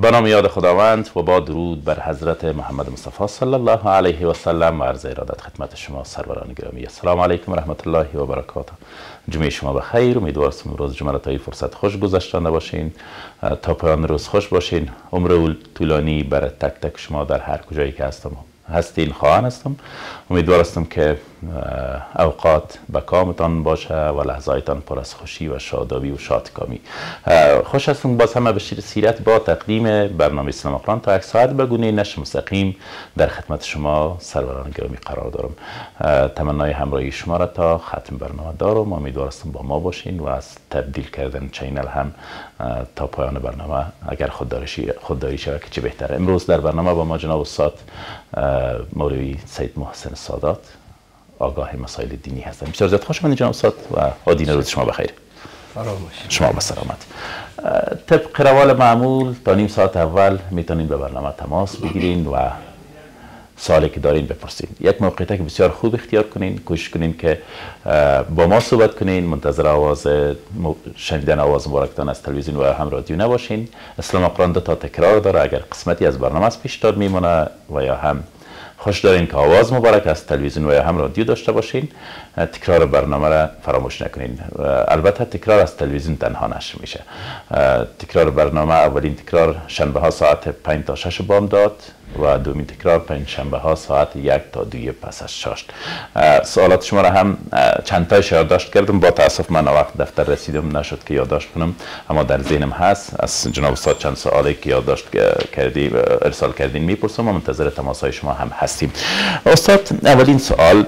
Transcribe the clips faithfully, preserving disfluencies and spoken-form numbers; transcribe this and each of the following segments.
به نام یاد خداوند و با درود بر حضرت محمد مصطفی صلی الله علیه و سلم و عرض ارادت خدمت شما سروران گرامی. السلام علیکم و رحمت الله و برکاته. جمعه شما بخیر. امیدوارم امروز جمعه را تا این فرصت خوش گذشتانده باشین، تا پایان روز خوش باشین. عمر طولانی بر تک تک شما در هر کجایی که هستم هستین خواهان هستم. امیدوارم که اوقات به کامتان باشه و لحظایتان پر از خوشی و شادابی و شادکامی. خوش هستم باز همه به سیرت با تقدیم برنامه اسلام قرآن تا یک ساعت به گونه نشر مستقیم در خدمت شما سروران گرامی قرار دارم. تمنای همراهی شما را تا ختم برنامه دارم. امیدوارم با ما باشین و از تبدیل کردن چینل هم تا پایان برنامه اگر خودداری خودداری شود که چه بهتره. امروز در برنامه با ما جناب استاد مولوی سید محسن سادات آگاه مسائل دینی هستن. بسیار زیاد خوش آمدید جناب استاد و آدین روز شما بخیر. شما به سلامت. طبق روال معمول تا نیم ساعت اول میتونین به برنامه تماس بگیرین و سوالی که دارین بپرسین. یک موقعیت که بسیار خوب اختیار کنین، کوشش کنین که با ما صحبت کنین، منتظر آواز شنیدن آواز مبارکتان از تلویزیون و هم رادیو نباشین. اسلام قرآن دو تا تکرار داره، اگر قسمتی از برنامه از پیش داد میمونه و یا هم خوش دارین که آواز مبارک از تلویزیون و یا هم رادیو داشته باشین، تکرار برنامه را فراموش نکنین. البته تکرار از تلویزیون تنها نشر میشه. تکرار برنامه اولین تکرار شنبه ها ساعت پنج تا شش بامداد و دومین تکرار پنج شنبه ها ساعت یک تا دوی پس از شش. سوالات شما را هم چند تایش یادداشت کردم. با تاسف من وقت دفتر رسیدم نشد که یادداشت کنم، اما در ذهنم هست. از جناب استاد چند سوالی که یادداشت کردی ارسال کردین میپرسم و منتظر تماس های شما هم هستیم. استاد، اولین سوال،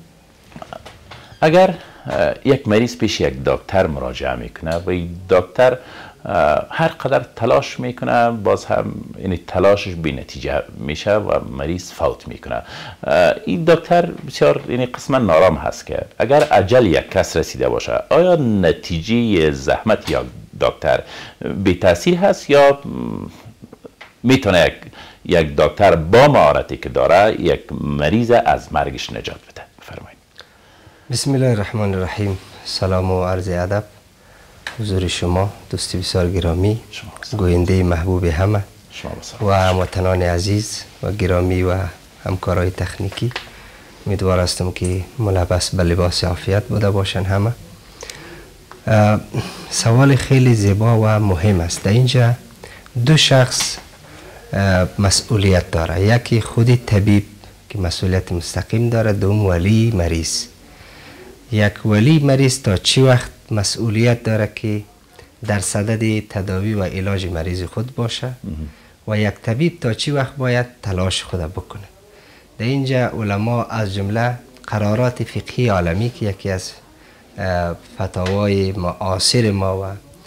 اگر یک مریض پیش یک دکتر مراجعه میکنه و این دکتر هر قدر تلاش میکنه باز هم یعنی تلاشش بی نتیجه میشه و مریض فوت میکنه، این دکتر بسیار یعنی قسما نارام هست که اگر اجل یک کس رسیده باشه آیا نتیجه زحمت یا دکتر بی تاثیر هست یا میتونه یک یک دکتر با مهارتی که داره یک مریض از مرگش نجات بده؟ بفرمایید. بسم الله الرحمن الرحیم. سلام و عرض ادب حضور شما دوستی بسیار گرامی، گوینده محبوب همه و هموطنان عزیز و گرامی و همکارای تکنیکی. امیدوار هستم که ملبس به لباس عافیت بوده باشن همه. سوال خیلی زیبا و مهم است. در اینجا دو شخص مسئولیت داره، یکی خودی طبیب که مسئولیت مستقیم داره، دوم ولی مریض. یک ولی مریض تا چی وقت مسئولیت داره که در صدد تداوی و علاج مریض خود باشه و یک طبیب تا چی وقت باید تلاش خود بکنه. در اینجا علما از جمله قرارات فقهی عالمی که یکی از فتاوای معاصر ما و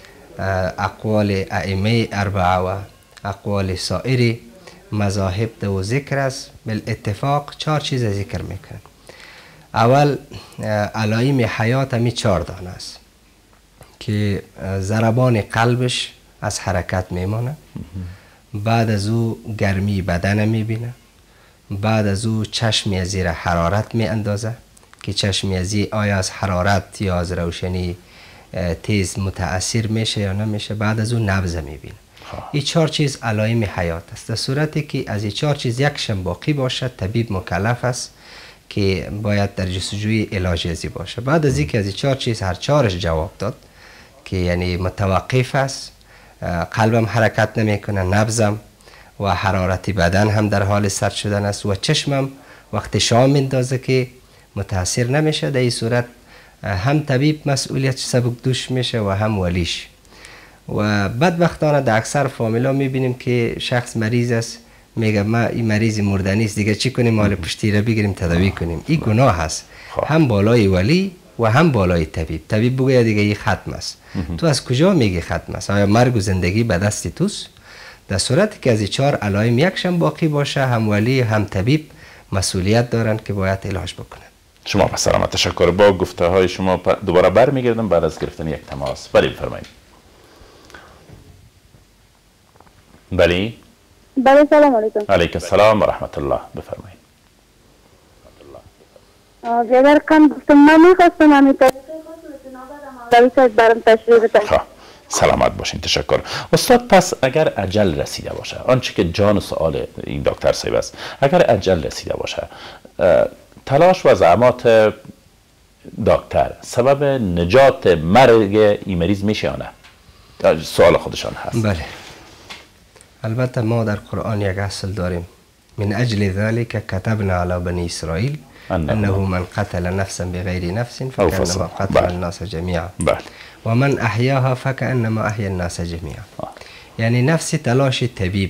اقوال ائمه اربعه و اقوال سایر مذاهب دو ذکر است، بالاتفاق چهار چیز ذکر میکنن. اول علائم حیات همی چهار دانه است که ضربان قلبش از حرکت میمانه، بعد از او گرمی بدن میبینه، بعد از او چشمی زیر حرارت میاندازه که چشمی ازی آیا از حرارت یا از روشنی تیز متاثر میشه یا نمیشه، بعد از او نبض میبینه. این چهار چیز علائم حیات است. در صورتی که از این چهار چیز یکشم باقی باشه طبیب مکلف است که باید در جستجوی علاج ازی باشه. بعد از اینکه از این چهار چیز هر چهارش جواب داد که یعنی متوقف است، قلبم حرکت نمیکنه، نبضم و حرارت بدن هم در حال سرد شدن است و چشمم وقت شام میندازه که متاثر نمیشه، در این صورت هم طبیب مسئولیت سبک دوش میشه و هم ولیش. و بدبختانه در اکثر فامیلا میبینیم که شخص مریض است میگه ما این مریض مردنی است دیگه چی کنیم، مال پشتی را بگیریم تداوی کنیم. این گناه است، هم بالای ولی و هم بالای طبیب. طبیب بگه دیگه این ختم است. تو از کجا میگی ختم است؟ آیا مرگ و زندگی به دست توست؟ در صورتی که از این چهار علائم یکشم باقی باشه هم ولی هم طبیب مسئولیت دارن که باید علاج بکنن. شما به سلامت. تشکر. با گفته های شما دوباره برمیگردم بعد از گرفتن یک تماس. بله بفرمایید. بله بله سلام علیکم. علیکم السلام و رحمت الله. بفرمایید. بیادر کن گفتم من میخواستم همین تشریف برام تشریف بتن. سلامت باشین. تشکر. استاد پس اگر اجل رسیده باشه، آنچه که جان سوال این دکتر صاحب است، اگر اجل رسیده باشه، تلاش و زحمات دکتر سبب نجات مرگ این مریض میشه یا نه؟ سوال خودشان هست. بله، البته ما در قرآن یک اصل داریم، من اجل ذلك كتبنا على بني اسرائیل انه من قتل نفسا بغیر نفس فكانما قتل الناس جميعا و من احیاها فكانما احیا الناس جميعا. یعنی نفس تلاش طبیب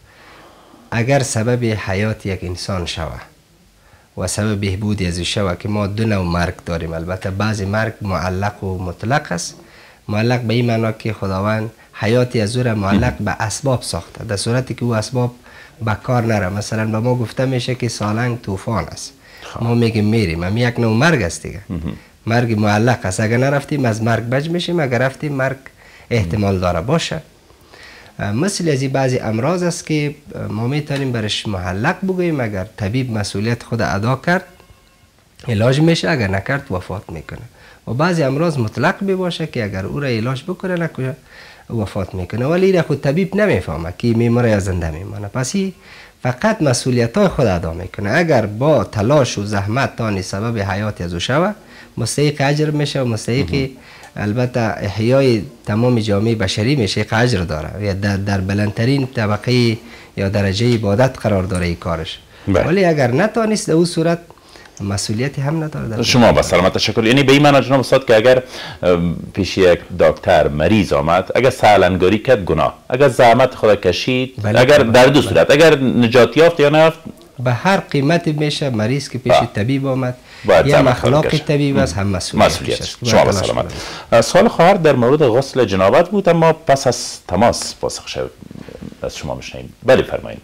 اگر سبب حیات یک انسان شوه و سبب بهبودی از شوه، که ما دو نوع مرگ داریم، البته بعضی مرگ معلق و مطلق است. معلق به این معنا که خداوند حیاتی از او را معلق به اسباب ساخته، در صورتی که او اسباب به کار نره. مثلا به ما گفته میشه که سالنگ طوفان است، ما میگیم میریم، هم یک نوع مرگ است دیگه. مرگ معلق است، اگر نرفتیم از مرگ بج میشیم، اگر رفتیم مرگ احتمال داره باشه. مثل از این بعضی امراض است که ما میتونیم برش معلق بگوییم، اگر طبیب مسئولیت خود ادا کرد علاج میشه، اگر نکرد وفات میکنه. و بعضی امراض مطلق بی باشه که اگر او را علاج بکنه نکنه وفات میکنه، ولی را خود طبیب نمیفهمه که میمره یا زنده میمانه. پس فقط مسئولیت های خود ادا میکنه. اگر با تلاش و زحمت تانی سبب حیات از او شوه، مستحق اجر میشه و مستحق البته احیای تمام جامعه بشری میشه، اجر داره یا در, در بلندترین طبقه یا درجه عبادت قرار داره این کارش. ولی اگر نتانست در اون صورت مسئولیتی هم نداره. شما با سلامت تشکر. یعنی به این معنی جناب استاد که اگر پیش یک دکتر مریض آمد، اگر سالنگاری کرد گناه، اگر زحمت خود کشید، بله، اگر در دو صورت، اگر نجات یافت یا نرفت، به هر قیمتی میشه مریض که پیش طبیب آمد یا مخلاق طبیب است هم مسئولیت است. شما با سلامت. سوال خواهر در مورد غسل جنابت بود، اما پس از تماس پاسخ شد از شما میشنیم. بله فرمایید.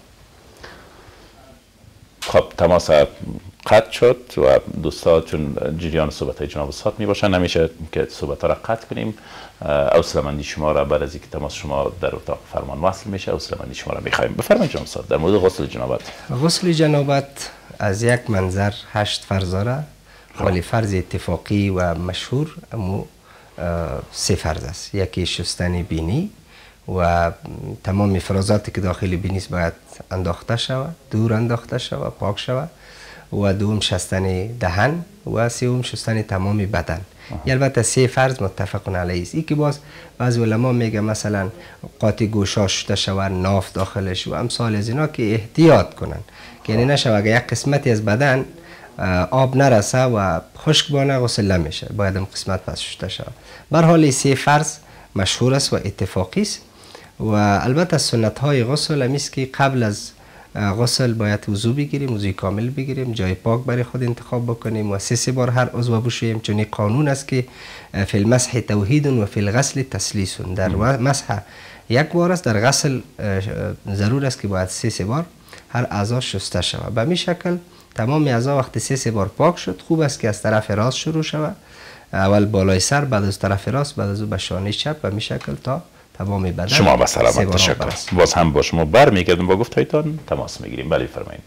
خب تماس قطع شد و دوستا چون جریان صحبت های جناب استاد می باشن، نمیشه که صحبت ها را قطع کنیم. حوصله‌مندی شما را بعد از اینکه تماس شما در اتاق فرمان وصل میشه، حوصله‌مندی شما را میخوایم. بفرمایید جناب استاد در مورد غسل جنابت. غسل جنابت از یک منظر هشت فرض داره، ولی فرض اتفاقی و مشهور امو سه فرض است. یکی شستن بینی و تمام افرازاتی که داخل بینی است باید انداخته شود، دور انداخته شود، پاک شود. و دوم شستن دهن و سوم شستن تمام بدن. البته سه فرض متفق علیه است. ای که باز بعضی علما میگه مثلا قاطی گوشا شسته شود، ناف داخلش و امثال از اینا که احتیاط کنن که یعنی نشه اگه یک قسمتی از بدن آب نرسه و خشک بانه غسل نمیشه، باید هم قسمت پس شسته شود. به هر حال سه فرض مشهور است و اتفاقی است. و البته سنت های غسل هم است که قبل از غسل باید وضو بگیریم، وضوی کامل بگیریم، جای پاک برای خود انتخاب بکنیم و سه سه بار هر عضو بشوییم، چون قانون است که فی المسح توحید و فی الغسل تسلیس. در مسح یک بار است، در غسل ضرور است که باید سه سه بار هر اعضا شسته شود. به می شکل تمام اعضا وقتی سه سه بار پاک شد، خوب است که از طرف راست شروع شود، اول بالای سر، بعد از طرف راست، بعد از او به شانه چپ، به می شکل تا تمام بدن. شما با سلامت تشکر. باز هم با شما بر میگردم با گفت هایتان تماس میگیریم. بله فرمایید.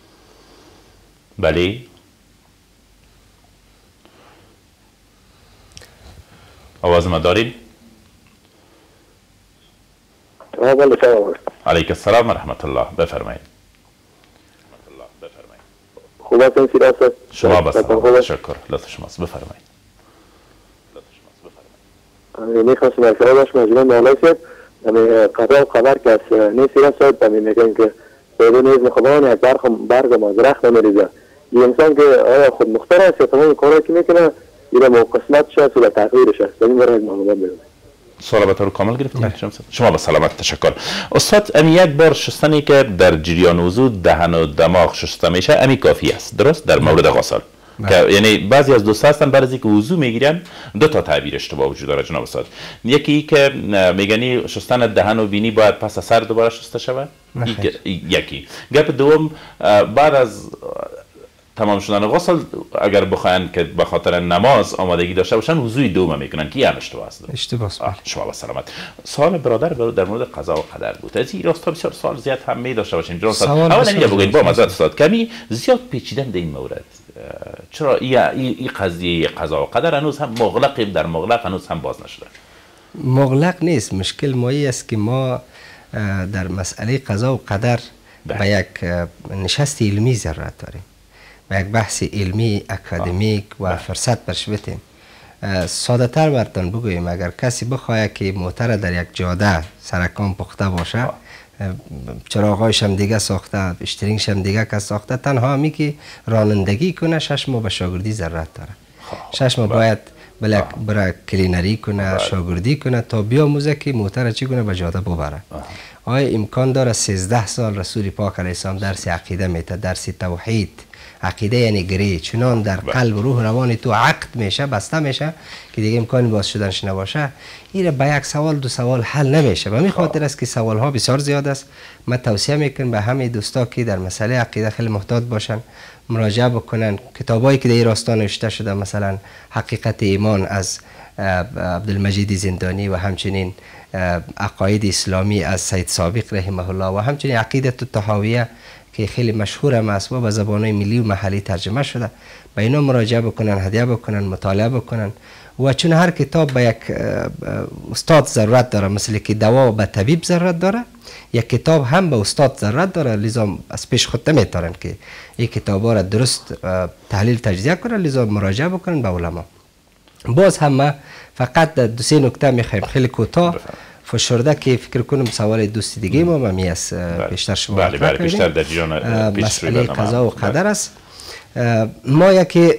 بله آواز ما دارید؟ بله سلام علیک السلام و رحمت الله. بفرمایید. خوب هستین سیراست؟ شما با سلامت تشکر. لطف شماست. بفرمایید. میخواستم از شما باش مجموعه مولای سید قضا و خبر که از نیسی را سید بمی میگن که بدون اذن خداوند یک برگ مازرخ نمیریزه. یه انسان که آیا خود مختار است یا تمام کاری که میکنه ایره موقسمت شد و تغییرش است. این برای معلومات میدونم. سوال به طور کامل گرفتید. شما با سلامت تشکر. استاد امی یک بار شستنی که در جریان وضو دهن و دماغ شسته میشه امی کافی است، درست؟ در مورد غسل که یعنی بعضی از دوستا هستن بعد از اینکه وضو میگیرن دو تا تعبیر اشتباه وجود داره جناب استاد. یکی که میگنی شستن دهن و بینی باید پس از سر دوباره شسته شود، یکی گپ دوم بعد از تمام شدن غسل اگر بخواین که به خاطر نماز آمادگی داشته باشن وضوی دوم میکنن که هم اشتباه است. اشتباه است. شما با سلامت. سوال برادر در مورد قضا و قدر بود. از این راستا بسیار سوال زیاد هم می داشته باشیم جناب استاد. اولا اینو بگید با مزد استاد کمی زیاد پیچیدن در این مورد. چرا این این قضیه قضا و قدر هنوز هم مغلق در مغلق هنوز هم باز نشده؟ مغلق نیست. مشکل مایی است که ما در مسئله قضا و قدر به یک نشست علمی ضرورت داریم، به یک بحث علمی اکادمیک و فرصت برش بتیم. ساده تر براتون بگویم، اگر کسی بخواهد که موتر در یک جاده سرکان پخته باشه، چراغایش هم دیگه ساخته، اشترینگش هم دیگه کس ساخته، تنها همی که رانندگی کنه شش ماه به شاگردی ضرورت داره. شش ماه باید بلک برای کلینری کنه، شاگردی کنه تا بیاموزه که موتر چی کنه به جاده ببره. آیا امکان داره سیزده سال رسول پاک علیه السلام درس عقیده میته، درس توحید، عقیده یعنی گری، چنان در قلب و روح روان تو عقد میشه، بسته میشه که دیگه امکانی باز شدنش نباشه. این به یک سوال دو سوال حل نمیشه. به می خاطر است که سوال ها بسیار زیاد است. من توصیه میکنم به همه دوستا که در مسئله عقیده خیلی محتاط باشن، مراجعه بکنن. کتابایی که در این راستا نوشته شده، مثلا حقیقت ایمان از عبدالمجید زندانی و همچنین عقاید اسلامی از سید سابق رحمه الله و همچنین عقیدت الطحاویه که خیلی مشهور هم است و به زبان‌های ملی و محلی ترجمه شده، به اینا مراجعه بکنن، هدیه بکنن، مطالعه بکنن. و چون هر کتاب به یک استاد ضرورت داره، مثل که دوا به طبیب ضرورت داره، یک کتاب هم به استاد ضرورت داره. لذا از پیش خود نمیتونن که این کتابا را درست تحلیل تجزیه کنن، لذا مراجعه بکنن به علما. باز هم ما فقط دو سه نکته میخوایم خیلی کوتاه فشرده که فکر کنم سوال دوست دیگه ما می است بیشتر شما بله بله بیشتر در جریان مسئله قضا و قدر است. ما یکی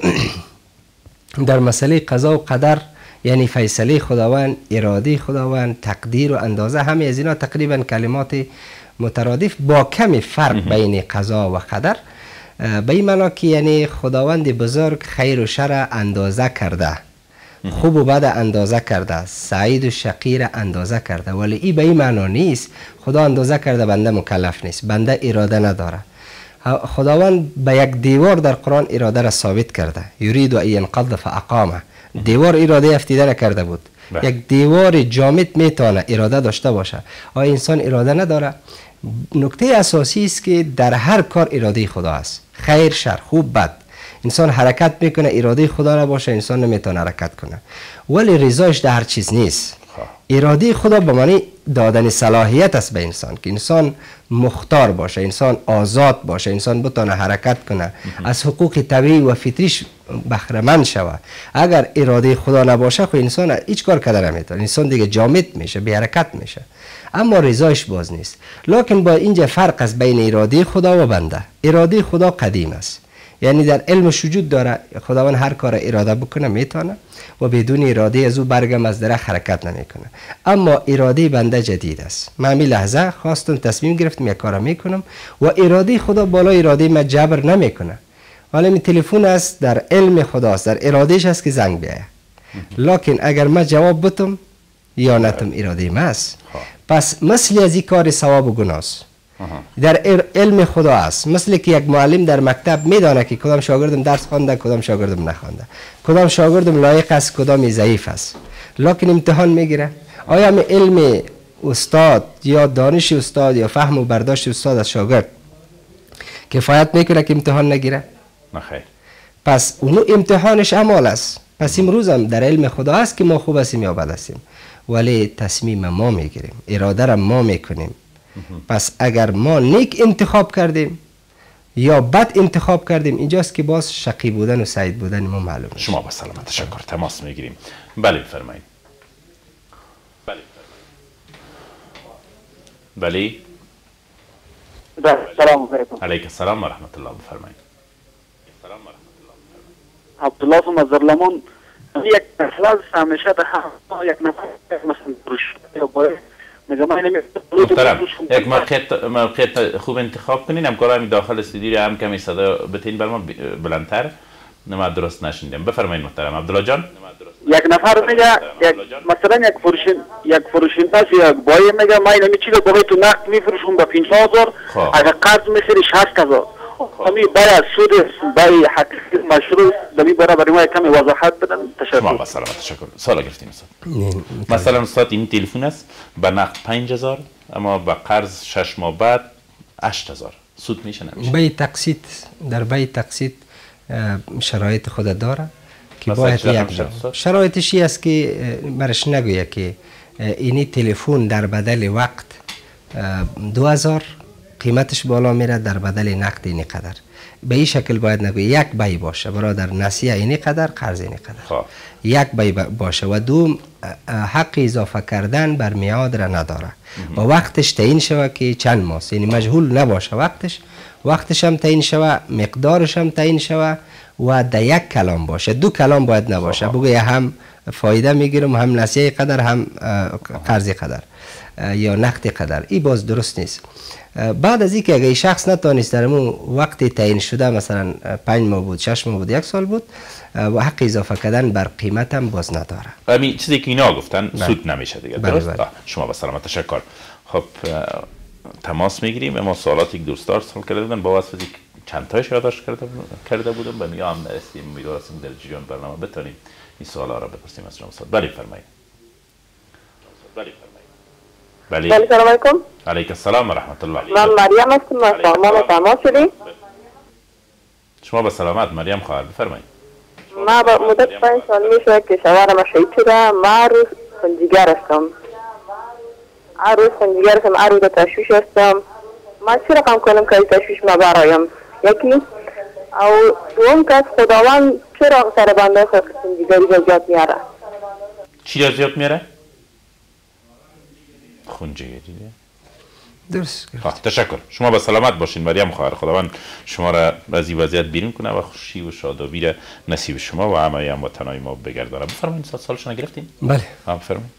در مسئله قضا و قدر یعنی فیصله خداوند، اراده خداوند، تقدیر و اندازه، همه از اینا تقریبا کلمات مترادف با کمی فرق بین قضا و قدر، به این معنا که یعنی خداوند بزرگ خیر و شر اندازه کرده، خوب و بد اندازه کرده، سعید و شقیر اندازه کرده. ولی این به این معنا نیست خدا اندازه کرده بنده مکلف نیست، بنده اراده نداره. خداوند به یک دیوار در قرآن اراده را ثابت کرده، یرید و اینقض فاقامه. دیوار اراده افتیده نکرده بود. بله. یک دیوار جامد میتونه اراده داشته باشه. آیا انسان اراده نداره؟ نکته اساسی است که در هر کار اراده خدا است، خیر شر خوب بد. انسان حرکت میکنه، اراده خدا را باشه، انسان نمیتونه حرکت کنه. ولی رضایش در هر چیز نیست. اراده خدا به معنی دادن صلاحیت است به انسان، که انسان مختار باشه، انسان آزاد باشه، انسان بتونه حرکت کنه، از حقوق طبیعی و فطریش بهره مند شوه. اگر اراده خدا نباشه خو انسان هیچ کار کرده نمیتونه، انسان دیگه جامد میشه، بی حرکت میشه. اما رضایش باز نیست. لکن با اینجا فرق است بین اراده خدا و بنده. اراده خدا قدیم است، یعنی در علمش وجود داره، خداوند هر کار اراده بکنه میتونه و بدون اراده از او برگم از درخت حرکت نمیکنه. اما اراده بنده جدید است. من می لحظه خواستم تصمیم گرفتم یک کار میکنم و اراده خدا بالا اراده من جبر نمیکنه. حالا می تلفن است در علم خداست، در ارادهش است که زنگ بیایه. لکن اگر من جواب بتم یا نتم اراده من است. پس مثل از این کار ثواب و گناه است. در علم خدا است. مثل که یک معلم در مکتب میدانه که کدام شاگردم درس خوانده، کدام شاگردم نخوانده، کدام شاگردم لایق است، کدام ضعیف است. لکن امتحان میگیره. آیا می علم استاد یا دانش استاد یا فهم و برداشت استاد از شاگرد کفایت میکنه که امتحان نگیره؟ نخیر. پس اونو امتحانش اعمال است. پس امروز هم در علم خدا است که ما خوب هستیم یا بد هستیم، ولی تصمیم ما میگیریم، اراده را ما میکنیم. پس اگر ما نیک انتخاب کردیم یا بد انتخاب کردیم، اینجاست که باز شقی بودن و سعید بودن ما معلوم میشه. شما با سلامت، تشکر. تماس میگیریم. بله بفرمایید. بله بله. بله سلام علیکم. علیک السلام و رحمت الله. بفرمایید. سلام و رحمت الله. عبدالله مزرلمون یک اخلاص همیشه به هم یک نفر مثلا روش یا باید محترم یک موقعیت موقعیت خوب انتخاب کنین. همکارای داخل استودیو هم کمی صدا بتین بر ما بلندتر، ما درست نشنیدیم. بفرمایید محترم. عبدالله جان. یک نفر میگه یک مثلا یک فروشین یک فروشنده یک بای میگه من اینو چیزو باید تو نقد میفروشم به پنجاه هزار، اگر قرض میسری شصت هزار. همین باید سود بای حقیقی مشروع دمی برای برای ما کمی وضاحت بدن. تشکر. ما با سلامت، تشکر. سوال گرفتیم استاد. مثلا استاد این تلفن است به نقد پنج هزار اما به قرض شش ماه بعد هشت هزار، سود میشه نمیشه؟ بای تقسیط، در بای تقسیط شرایط خود داره که باید یک شرایطش است که برش نگویه که اینی تلفن در بدل وقت دو هزار قیمتش بالا میره، در بدل نقد اینی قدر. به این شکل باید نگوی یک بای باشه برادر، نسیه اینی قدر، قرض اینی قدر. خواه. یک بای باشه و دوم حق اضافه کردن بر میعاد را نداره و وقتش تعیین شوه که چند ماه، یعنی مجهول نباشه وقتش، وقتش هم تعیین شوه، مقدارش هم تعیین شوه و در یک کلام باشه، دو کلام باید نباشه. بگوی هم فایده میگیرم، هم نسیه قدر، هم قرض قدر یا نقد قدر. این باز درست نیست. بعد از اینکه اگه شخص نتونست در اون وقتی تعیین شده، مثلا پنج ماه بود، شش ماه بود، یک سال بود، و حق اضافه کردن بر قیمت هم باز نداره. همین چیزی که اینا گفتن سود نمیشه دیگه. درست؟ بله بله. شما به سلامت، تشکر. خب تماس میگیریم. اما سوالاتی که دوستان سوال کرده بودن با واسطه چند تایش یادداشت کرده کرده بودم، به میام نرسیدیم. امیدوارم در جریان برنامه بتونیم این سوالا را بپرسیم از شما. بله فرمایید. بله فرمایید. بله. بله سلام علیکم. علیکم السلام و رحمت الله. من مریم هستم، ما شما تماس شدیم. شما به سلامت مریم خواهر، بفرمایید. ما با مدت پنج سال میشه که شوهرم شهید شده. ما روز خونجیگر هستم. هر روز خونجیگر هستم، هر روز تشویش هستم. ما چی رقم کنم که تشویش ما برایم؟ یکی او دوم کس خداوند چرا سر بنده خود خونجیگری زیاد میاره؟ چی را زیاد میاره؟ خونجیگری. درست. تشکر. شما به سلامت باشین مریم خواهر. خداوند شما را از این وضعیت بیرون کنه و خوشی و شادابی را نصیب شما و همه هم وطنای ما بگردانه. بفرمایید. صد سالشون گرفتین؟ بله. ها بفرمایید.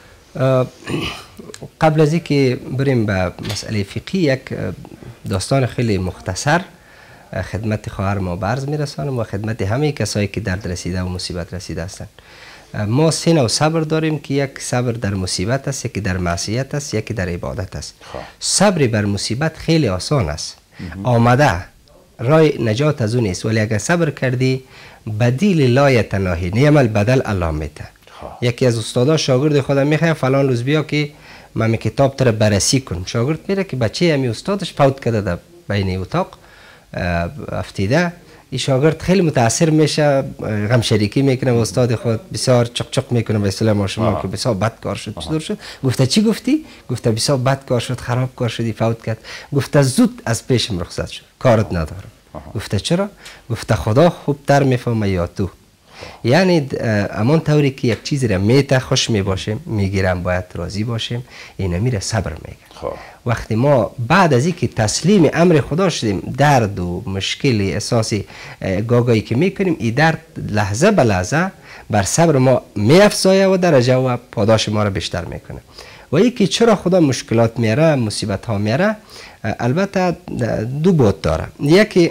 قبل از اینکه بریم به مسئله فقهی، یک داستان خیلی مختصر خدمت خواهر ما عرض میرسانم و خدمت همه کسایی که درد رسیده و مصیبت رسیده هستند. ما سه نوع صبر داریم که یک صبر در مصیبت است، یکی در معصیت است، یکی در عبادت است. صبر بر مصیبت خیلی آسان است، آمده، راه نجات از اون نیست، ولی اگر صبر کردی بدیل لا یتناهی، نعم البدل الله میته. یکی از استادا شاگرد خودم میخواد فلان روز بیا که من کتاب تر بررسی کنم. شاگرد میره که بچه همی استادش فوت کرده در بین اتاق افتیده. این شاگرد خیلی متاثر میشه، غم شریکی میکنه و استاد خود بسیار چق چق میکنه به اصطلاح شما که بسیار بد کار شد. چطور شد؟ گفته چی گفتی؟ گفته بسیار بد کار شد، خراب کار شدی، فوت کرد. گفته زود از پیشم رخصت شد، کارت ندارم. گفته چرا؟ گفته خدا خوبتر میفهمه یا تو. یعنی امان طوری که یک چیزی را میته خوش میباشیم، میگیرم باید راضی باشیم، این میره صبر میگه. وقتی ما بعد از اینکه تسلیم امر خدا شدیم، درد و مشکلی اساسی گاگایی که میکنیم، این درد لحظه به لحظه بر صبر ما میافزایه و درجه و پاداش ما را بیشتر میکنه. و یکی چرا خدا مشکلات میاره، مصیبت ها میاره، البته دو بود داره. یکی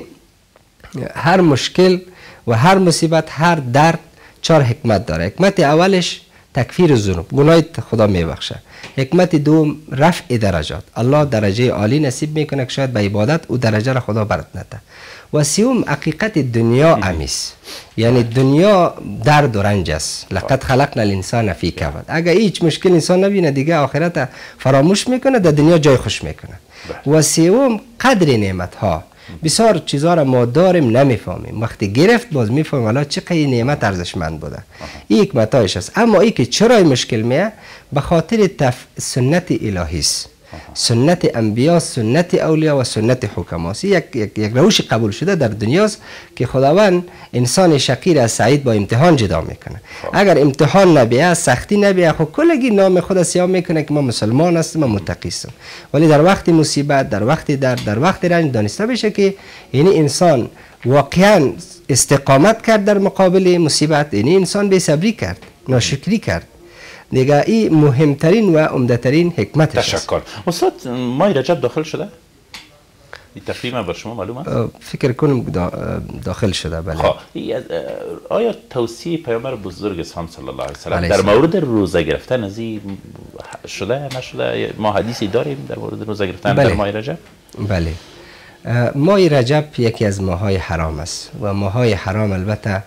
هر مشکل و هر مصیبت، هر درد چهار حکمت داره. حکمت اولش تکفیر ذنوب، گناه خدا میبخشه. حکمت دوم رفع درجات، الله درجه عالی نصیب میکنه که شاید به عبادت او درجه را خدا برات نده. و سوم حقیقت دنیا امیس، یعنی دنیا درد و رنج است. لقد خلقنا الانسان فی کبد. اگر هیچ مشکل انسان نبینه دیگه آخرت فراموش میکنه، در دنیا جای خوش میکنه. و سوم قدر نعمت ها، بسیار چیزا را ما داریم نمیفهمیم، وقتی گرفت باز میفهمیم والا چقدر نعمت ارزشمند بوده. این حکمتایش است. اما ای که چرا مشکل میه، به خاطر تف... سنت الهی است، سنت انبیا، سنت اولیا و سنت حکماست. یک یک یک روش قبول شده در دنیاست که خداوند انسان شقیر از سعید با امتحان جدا میکنه. اگر امتحان نبیه، سختی نبیه، خب کلگی نام خود سیاه میکنه که ما مسلمان هستیم، ما متقی هستیم. ولی در وقت مصیبت، در وقت درد، در وقت رنج دانسته بشه که یعنی انسان واقعا استقامت کرد در مقابل مصیبت، یعنی انسان بی صبری کرد، ناشکری کرد. دیگه این مهمترین و عمده‌ترین حکمت است. تشکر. استاد ماه رجب داخل شده؟ این تقریبا بر شما معلوم است؟ فکر کنم داخل شده. بله. خب آیا توصیه پیامبر بزرگ اسلام صلی الله علیه و سلم در مورد روزه گرفتن از این شده نشده؟ ما حدیثی داریم در مورد روزه گرفتن بله. در ماه رجب؟ بله. ماه رجب یکی از ماهای حرام است و ماهای حرام البته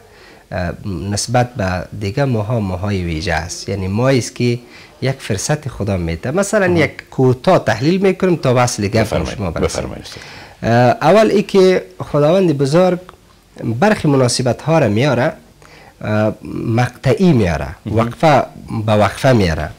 نسبت به دیگه ماها ماهای ویژه است. یعنی ماهی است که یک فرصت خدا میده. مثلا اه. یک کوتاه تحلیل میکنیم تا وصل گفتم شما برسیم. اول ای که خداوند بزرگ برخی مناسبت ها را میاره، مقطعی میاره، وقفه به وقفه میاره.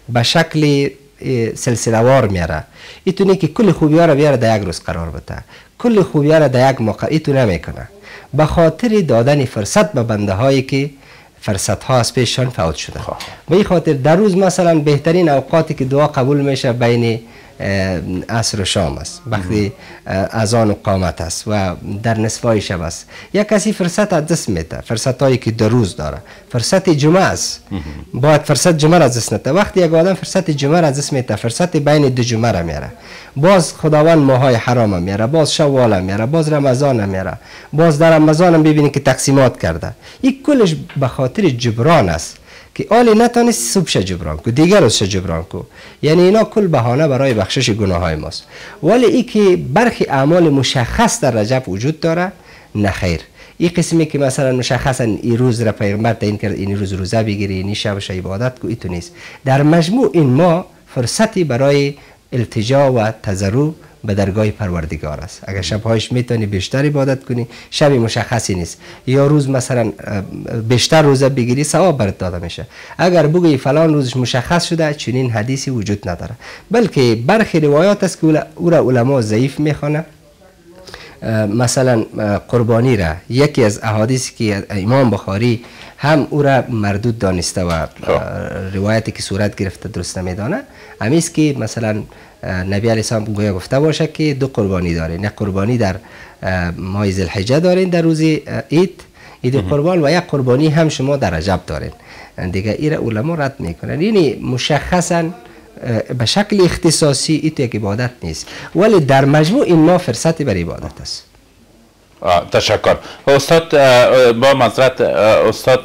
به شکل سلسله وار میاره. ایتونه که کل خوبی ها را بیاره در یک روز قرار بده، کل خوبی ها را در یک موقع ایتو نمیکنه. به خاطر دادن فرصت به بنده هایی که فرصت ها از پیششان فوت شده. به این خاطر در روز مثلا بهترین اوقاتی که دعا قبول میشه بین عصر و شام است، وقتی اذان و قامت است و در نصفای شب است. یک کسی فرصت از دست میده، فرصت هایی که در روز داره، فرصت جمعه است، باید فرصت جمعه را از دست نده. وقتی یک آدم فرصت جمعه را از دست میده، فرصت بین دو جمعه را میاره، باز خداوند ماهای حرام میاره، باز شوال میاره، باز رمضان میاره، باز در رمضان هم ببینید که تقسیمات کرده. این کلش به خاطر جبران است که آلی نتانست صبح جبران کو، دیگر روز جبران کو. یعنی اینا کل بهانه برای بخشش گناه های ماست. ولی ای که برخی اعمال مشخص در رجب وجود داره، نه خیر. این قسمی که مثلا مشخصا این روز را پیغمبر تعیین کرد، این روز روزه بگیری، این شبش عبادت کو، ایتو نیست. در مجموع این ما فرصتی برای التجا و تضرع به درگاه پروردگار است. اگر شبهایش میتونی بیشتر عبادت کنی، شب مشخصی نیست، یا روز مثلا بیشتر روزه بگیری ثواب برات داده میشه. اگر بگی فلان روزش مشخص شده، چنین حدیثی وجود نداره. بلکه برخی روایات است که او را علما ضعیف میخوانه. مثلا قربانی را یکی از احادیثی که امام بخاری هم او را مردود دانسته و روایتی که صورت گرفته درست نمیدانه، همیست که مثلا نبی علیه السلام گویا گفته باشه که دو قربانی دارین، یک قربانی در ماه ذوالحجه دارین در روز عید، عید قربان، و یک قربانی هم شما در رجب دارین. دیگه این علما رد میکنن. یعنی مشخصا به شکل اختصاصی این یک عبادت نیست، ولی در مجموع این ما فرصتی بر عبادت است. تشکر استاد. با معذرت استاد،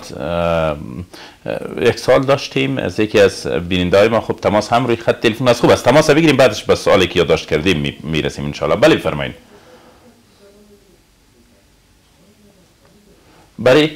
یک سوال داشتیم از یکی از بیننده‌های ما. خب تماس هم روی خط تلفن است. خوب است تماس بگیریم، بعدش به سوالی که یادداشت کردیم میرسیم ان شاء الله. بله بفرمایید. بله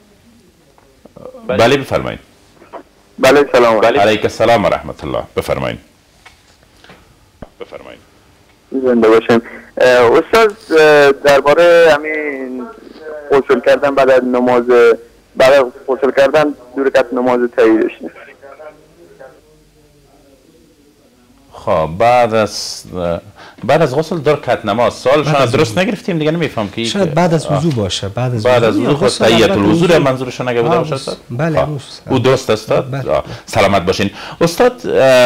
بله بفرمایید. بله سلام علیکم السلام و رحمت الله. بفرمایید بفرمایید. زنده باشین. استاد درباره همین غسل کردن بعد از نماز، بعد از غسل کردن دو رکعت نماز تایی داشتیم. خب بعد از بعد از غسل دو رکعت نماز، سوالشون درست نگرفتیم دیگه، نمیفهم که شاید بعد از وضو باشه. بعد از بعد از وضو خود تحیت الوضو منظورشون نگه بوده باشه استاد؟ بله او درست است استاد. سلامت باشین استاد.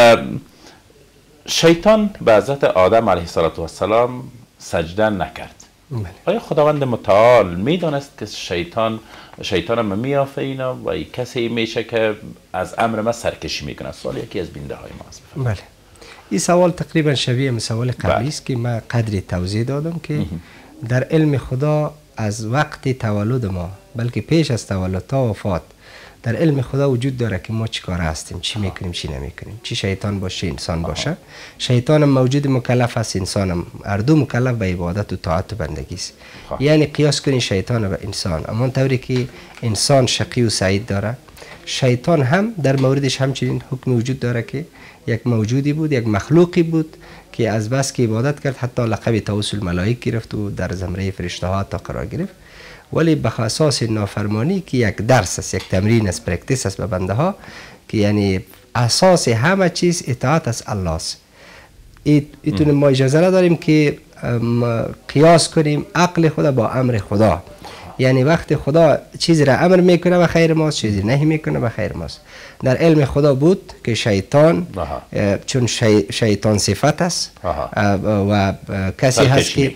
شیطان به حضرت آدم علیه السلام سجده نکرد. آیا خداوند متعال میدانست که شیطان شیطان هم میآفرینه و ای کسی میشه که از امر ما سرکشی میکنه؟ سوال یکی از بیننده های ما است. بله، این سوال تقریبا شبیه به سوال قبلی است که من قدری توضیح دادم که در علم خدا از وقت تولد ما، بلکه پیش از تولد تا وفات، در علم خدا وجود داره که ما چی کار هستیم، چی میکنیم، چی نمیکنیم، چی شیطان باشه، انسان باشه. شیطان هم موجود مکلف است، انسان هم، هر دو مکلف به عبادت و طاعت و بندگی است. یعنی قیاس کنین شیطان و انسان، اما طوری که انسان شقی و سعید داره، شیطان هم در موردش همچنین حکم وجود داره که یک موجودی بود، یک مخلوقی بود که از بس که عبادت کرد حتی لقب طاووس الملائک گرفت و در زمره فرشته ها تا قرار گرفت. ولی به اساس نافرمانی که یک درس است، یک تمرین است، پرکتیس است به بنده ها، که یعنی اساس همه چیز اطاعت از الله است. ایتون ما اجازه نداریم که قیاس کنیم عقل خدا با امر خدا. یعنی وقتی خدا چیزی را امر میکنه و خیر ماست، چیزی نهی میکنه و خیر ماست. در علم خدا بود که شیطان چون شی شیطان صفت است و کسی هست که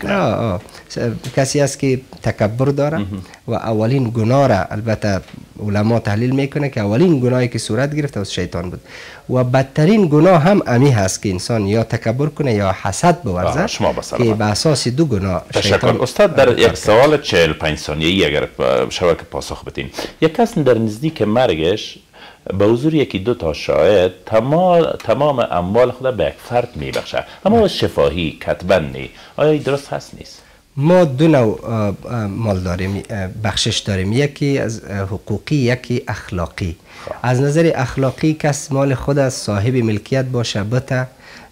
کسی هست که تکبر داره و اولین گناه را البته علما تحلیل میکنه که اولین گناهی که صورت گرفت از شیطان بود و بدترین گناه هم امی هست که انسان یا تکبر کنه یا حسد بورزه که به اساس دو گناه. تشکر استاد. در یک سوال چهل و پنج ثانیه‌ای اگر شما که پاسخ بدین، یک کس در نزدیک مرگش به حضور یکی دو تا شاهد تمام تمام اموال خود به یک فرد میبخشه، اما شفاهی کتبا نی، آیا درست هست نیست؟ ما دو نوع مال داریم، بخشش داریم، یکی از حقوقی، یکی اخلاقی. از نظر اخلاقی کس مال خود از صاحب ملکیت باشه بته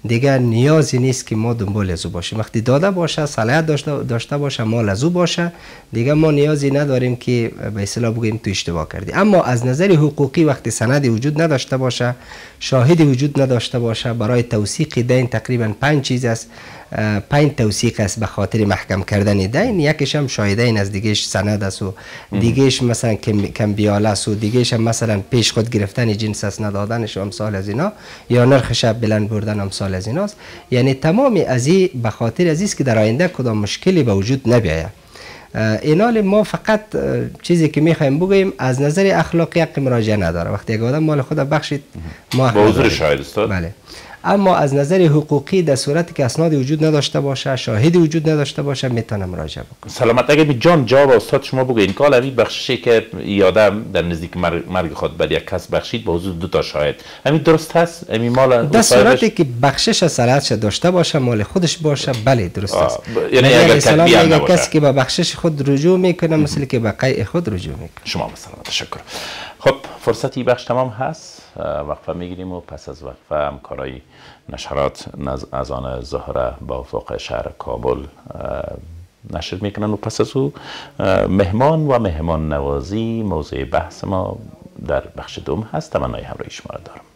دیگه نیازی نیست که ما دنبال از او باشیم. وقتی داده باشه، صلاحیت داشته داشته باشه، مال از او باشه، دیگه ما نیازی نداریم که به اصطلاح بگیم تو اشتباه کردی. اما از نظر حقوقی وقتی سندی وجود نداشته باشه، شاهدی وجود نداشته باشه، برای توثیق دین تقریبا پنج چیز است، پنج توثیق است به خاطر محکم کردن دین. یکیش هم شاهدین از، دیگهش سند است و دیگهش مثلا کم بیاله است و دیگهش هم مثلا پیش خود گرفتن جنس است، ندادنش امثال از اینا، یا نرخش بلند بردن امثال از ایناست. یعنی تمامی از این به خاطر از است که در آینده کدام مشکلی به وجود نبیاید. اینال ما فقط چیزی که میخوایم بگوییم از نظر اخلاقی حق مراجعه نداره. وقتی یک آدم مال خود بخشید ما با حضور شاهد استاد. بله. اما از نظر حقوقی در صورتی که اسناد وجود نداشته باشه، شاهدی وجود نداشته باشه، میتونه مراجعه بکنه. سلامت. اگه جان جواب استاد شما بگوین که حالا بخششی که یادم در نزدیک مرگ خود بر یک کس بخشید با حضور دو تا شاهد، همین درست هست؟ همین مال در صورتی که بخشش صلاحیت داشته باشه، مال خودش باشه، بله درست است. یعنی اگر کتبی هم نباشه، کسی که به بخشش خود رجوع میکنه مثل که به قیع خود رجوع میکنه. شما به سلامت. تشکر. خب فرصتی بخش تمام هست، وقفه میگیریم و پس از وقفه همکارای نشرات از آن ظهر با افق شهر کابل نشر میکنن و پس از او مهمان و مهمان نوازی موضوع بحث ما در بخش دوم هست. تمنای همراهی شما را دارم.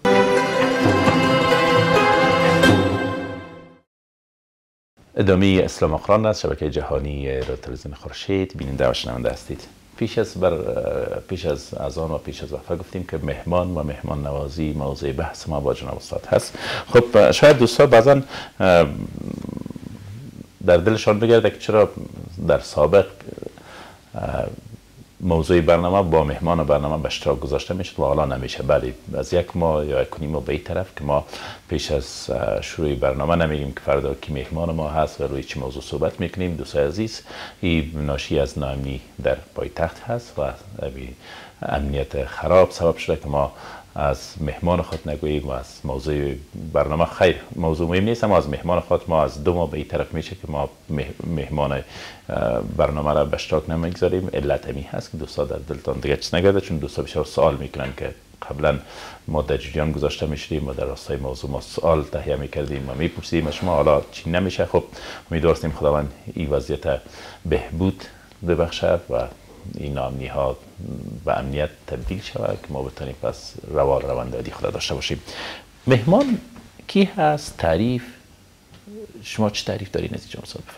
ادامه اسلام قرآن از شبکه جهانی رادیو تلویزیون خورشید بیننده و شنونده هستید. پیش از بر پیش از اذان و پیش از وقفه گفتیم که مهمان و مهمان نوازی موضوع بحث ما با جناب استاد هست. خب شاید دوستان بعضا در دلشان بگرده که چرا در سابق موضوع برنامه با مهمان برنامه به اشتراک گذاشته میشد و حالا نمیشه. بله، از یک ماه یا یک ماه به این طرف که ما پیش از شروع برنامه نمیگیم که فردا کی مهمان ما هست و روی چه موضوع صحبت میکنیم. دوستان عزیز، این ناشی از ناامنی در پایتخت هست و امنیت خراب سبب شده که ما از مهمان خود نگوییم و از موضوع برنامه خیر موضوع مهم نیست، اما از مهمان خود ما از دو ماه به این طرف میشه که ما مهمان برنامه را به اشتراک نمیگذاریم. علت همین هست که دوستا در دلتان دیگه چیز نگرده، چون دوستا بسیار سوال میکنن که قبلا ما در جریان گذاشته میشدیم و در راستای موضوع ما سوال تهیه میکردیم و میپرسیدیم شما، حالا چی نمیشه. خب امیدواریم خداوند این وضعیت بهبود ببخشه و این ناامنی ها به امنیت تبدیل شود که ما بتونیم پس روال رواندادی خدا داشته باشیم. مهمان کی هست؟ تعریف شما چه تعریف دارین از اینجا استاد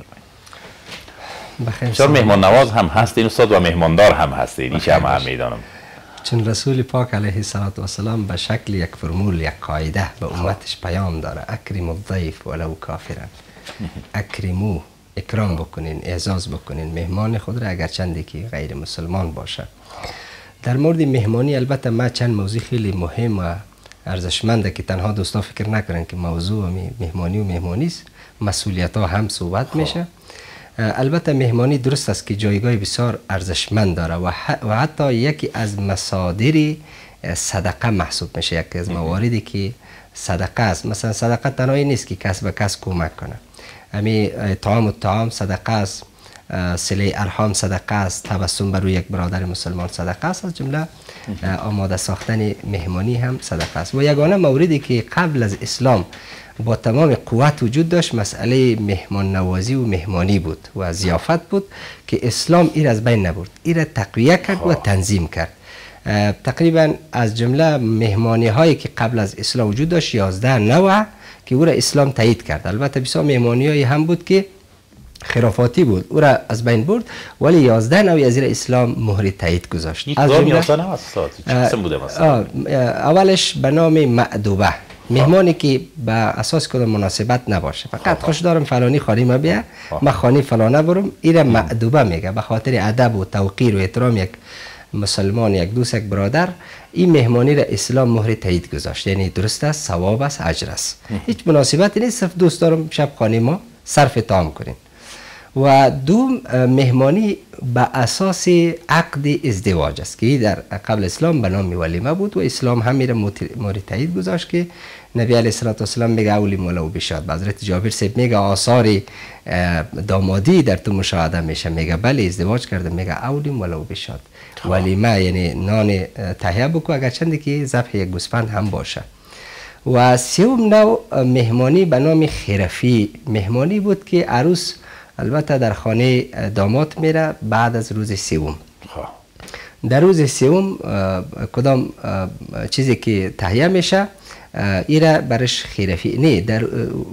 بفرمایید. بخیر. مهمان نواز هم هستین استاد و مهماندار هم هستین، این چه هم هم میدانم. چون رسول پاک علیه السلام به شکل یک فرمول، یک قاعده به امتش پیام داره: اکریم الضیف ولو کافرا. اکریمو، اکرام بکنین، اعزاز بکنین مهمان خود را اگر چندی که غیر مسلمان باشه. در مورد مهمانی البته ما چند موضوع خیلی مهم و ارزشمنده که تنها دوستا فکر نکنن که موضوع مهمانی و مهمانی است، مسئولیت ها هم صحبت میشه. البته مهمانی درست است که جایگاه بسیار ارزشمند داره و حتی یکی از مصادر صدقه محسوب میشه، یکی از مواردی که صدقه است. مثلا صدقه تنهایی نیست که کس به کس کمک کنه، امی طعام و طعام صدقه است، صله ارحام صدقه است، تبسم بر روی یک برادر مسلمان صدقه است، از جمله آماده ساختن مهمانی هم صدقه است. و یگانه موردی که قبل از اسلام با تمام قوت وجود داشت مسئله مهمان نوازی و مهمانی بود و ضیافت بود که اسلام این از بین نبرد، این را تقویه کرد و تنظیم کرد. تقریبا از جمله مهمانی هایی که قبل از اسلام وجود داشت یازده نوع که او را اسلام تایید کرد. البته بسیار مهمانی هایی هم بود که خرافاتی بود، او را از بین برد، ولی یازده نوعی از این اسلام مهر تایید گذاشت. از جمله اولش به نام معدوبه، مهمانی که به اساس کدام مناسبت نباشه، فقط خوش دارم فلانی خانه ما بیا، ما خانه فلانه برم، این را معدوبه میگه. به خاطر ادب و توقیر و احترام یک مسلمان، یک دوست، یک برادر، این مهمانی را اسلام مهر تایید گذاشت. یعنی درست است، ثواب است، اجر است، هیچ مناسبتی نیست، صرف دوست دارم شب خانه ما صرف طعام کنین. و دوم مهمانی به اساس عقد ازدواج است که در قبل اسلام به نام ولیمه بود و اسلام هم میره مورد تایید گذاشت که نبی علیه السلام میگه اولیم ولو بشاد. حضرت جابر صاحب میگه آثار دامادی در تو مشاهده میشه، میگه بله ازدواج کرده، میگه اولیم ولو بشاد. ولیمه یعنی نان تهیه بکو اگر چندی که ذبح یک گوسفند هم باشه. و سوم نوع مهمانی به نام خیرفی مهمانی بود که عروس البته در خانه داماد میره بعد از روز سوم. در روز سوم کدام چیزی که تهیه میشه ایره برش خیرفی نه در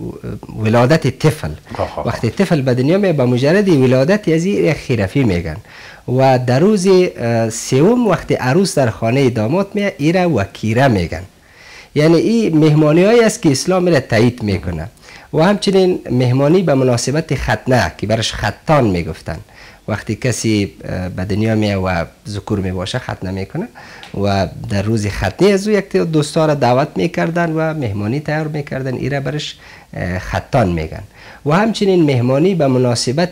ولادت طفل وقتی طفل به دنیا میاد به مجرد ولادت از این خیرفی میگن و در روز سوم وقتی عروس در خانه داماد میاد ایره وکیره میگن. یعنی این مهمانی هایی است که اسلام میره تایید میکنه و همچنین مهمانی به مناسبت ختنه که برش ختان میگفتن وقتی کسی به دنیا میاد و ذکور می باشه ختنه میکنه و در روز ختنه از او یک دوستا را دعوت میکردن و مهمانی تیار میکردن ایره برش ختان میگن. و همچنین مهمانی به مناسبت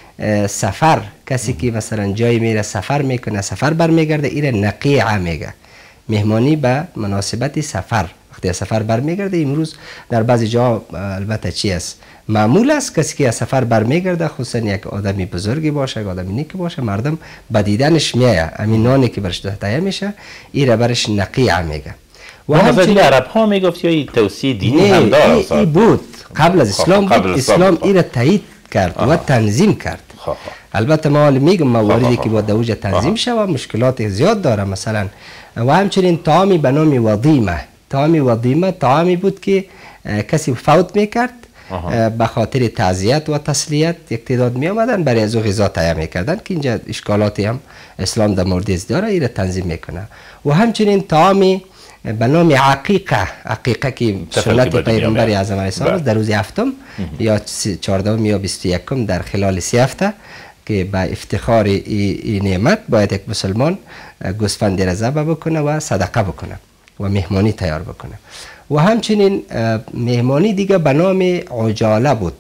سفر کسی که مثلا جایی میره سفر میکنه سفر برمیگرده ایره نقیعه میگه. مهمانی به مناسبت سفر وقتی سفر برمیگرده امروز در بعضی جا البته چی است معمول است کسی که از سفر برمیگرده خصوصا یک آدمی بزرگی باشه یک آدمی نیک باشه مردم به دیدنش میایه همین نانی که برش تهیه میشه ایره برش نقیعه میگه. و همچنین عرب ها میگفت یا این توصیه دینی هم داره؟ ای بود قبل از اسلام بود. اسلام ایره تایید کرد و تنظیم کرد. البته ما میگم مواردی که با دوجه تنظیم شوه مشکلات زیاد داره مثلا. و همچنین طعامی به نام وضیمه طعامی وضیمه طعامی بود که کسی فوت میکرد به خاطر تعزیت و تسلیت یک تعداد می آمدن برای از او غذا تهیه میکردن که اینجا اشکالاتی هم اسلام در مورد از داره ایره تنظیم میکنه. و همچنین طعامی به نام عقیقه عقیقه که سنت پیغمبر اعظم علیه السلام در روز هفتم یا چهاردهم یا بیست و یکم در خلال سی هفته که به افتخار این نعمت باید یک مسلمان گوسفند را ذبح بکنه و صدقه بکنه و مهمانی تیار بکنه. و همچنین مهمانی دیگه به نام عجاله بود.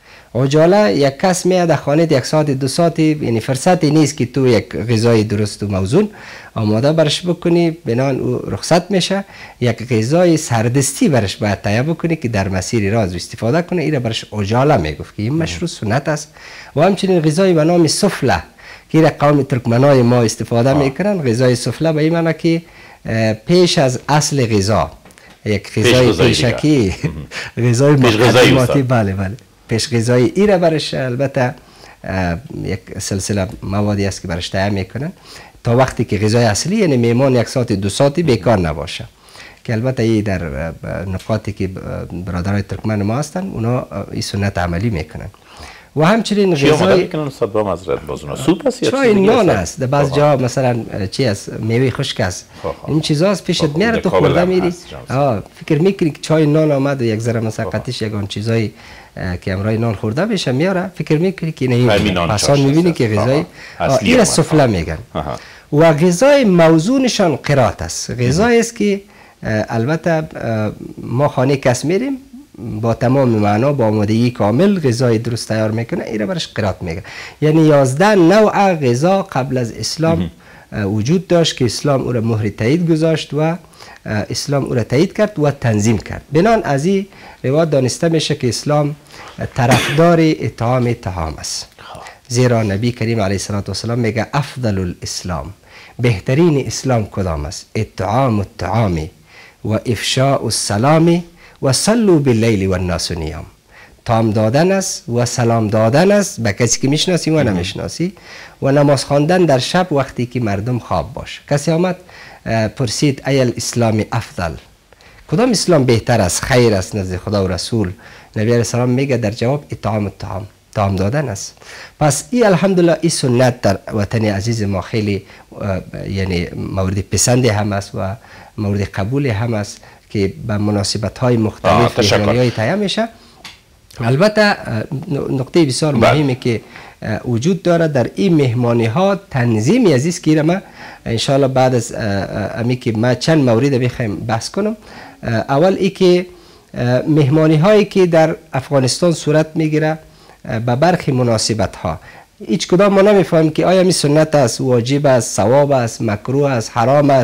عجاله یک کس میاد در خانه یک ساعت دو ساعت یعنی فرصتی نیست که تو یک غذای درست و موزون آماده برش بکنی بنان او رخصت میشه یک غذای سردستی برش باید تهیه بکنی که در مسیر راه استفاده کنه ایره برش عجاله میگفت که این مشروع سنت است. و همچنین غذای به نام سفله که ایره قوم ترکمنای ما استفاده میکنن. غذای سفله به این معنی که پیش از اصل غذا یک غذای پیشکی غذای مقدماتی بله بله پیش غذایی ایره برش البته یک سلسله موادی است که برش تهیه میکنن تا وقتی که غذای اصلی یعنی میمان یک ساعت دو ساعتی بیکار نباشه که البته ای در نقاطی که برادرای ترکمن ما هستن اونا این سنت عملی میکنن. و همچنین غذای سوپ است یا چای نان است در بعض جا مثلا چی است میوه خشک است این چیزاست پیشت میاره تو خورده میری فکر میکنی که چای نان آمد و یک ذره مثلا قطعش یگان چیزایی که امرای نان خورده بشه میاره فکر میکنی که نه پسان میبینی که غذای این سفله میگن. و غذای موزونشان قرات است. غذای است که البته ما خانه کس میریم با تمام معنا با آمادگی کامل غذای درست تیار میکنه ایره برش قرات میگه. یعنی یازده نوع غذا قبل از اسلام وجود داشت که اسلام او را مهر تایید گذاشت و اسلام او را تایید کرد و تنظیم کرد. بنان از این روایت دانسته میشه که اسلام طرفدار اطعام طعام است. زیرا نبی کریم علیه السلام میگه افضل الاسلام بهترین اسلام کدام است؟ اطعام الطعام و افشاء السلام و صلوا باللیل و الناس نیام. طعام دادن است و سلام دادن است به کسی که میشناسی و نمیشناسی و نماز خواندن در شب وقتی که مردم خواب باشه. کسی آمد پرسید ای الاسلام افضل کدام اسلام بهتر است خیر است نزد خدا و رسول؟ نبی علیه السلام میگه در جواب اطعام الطعام طعام دادن است. پس این الحمدلله این سنت در وطن عزیز ما خیلی یعنی مورد پسند هم است و مورد قبول هم است که به مناسبت های مختلف مهمانی های تهیه میشه. البته نقطه بسیار مهمی که وجود داره در این مهمانی ها تنظیم عزیز که ما انشاءالله بعد از امی که ما چند مورد میخوایم بحث کنم. اول ای که مهمانی هایی که در افغانستان صورت میگیره به برخی مناسبت ها هیچ کدام ما نمیفهمیم که آیا می سنت است، واجب است، ثواب است، مکروه است، حرام است.